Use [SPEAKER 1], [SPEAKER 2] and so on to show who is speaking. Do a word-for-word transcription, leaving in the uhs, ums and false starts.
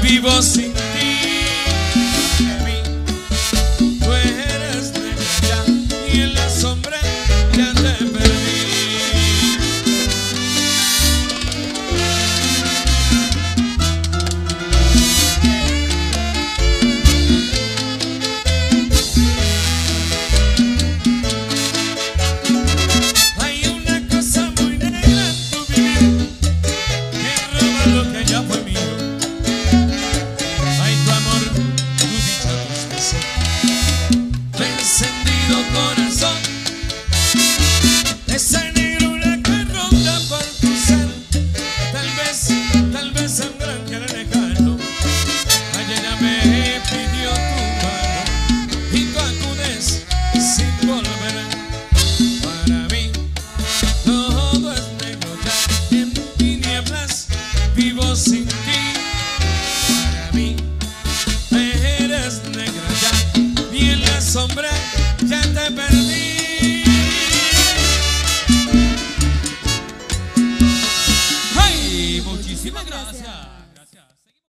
[SPEAKER 1] vivo sin ti. De mí, tú eres negra ya, y en la sombra ya te perdí. Hay una cosa muy negra en tu vivir que roba lo que ya fue mío. Hay tu amor, tu dicha, tu tristeza, tu encendido corazón, esa negrura que ronda por tu ser. Tal vez, tal vez en gran que lejano, ayer ella me pidió tu mano y tú acudes sin volver. Para mí todo es negro ya, en tinieblas vivo sin ti.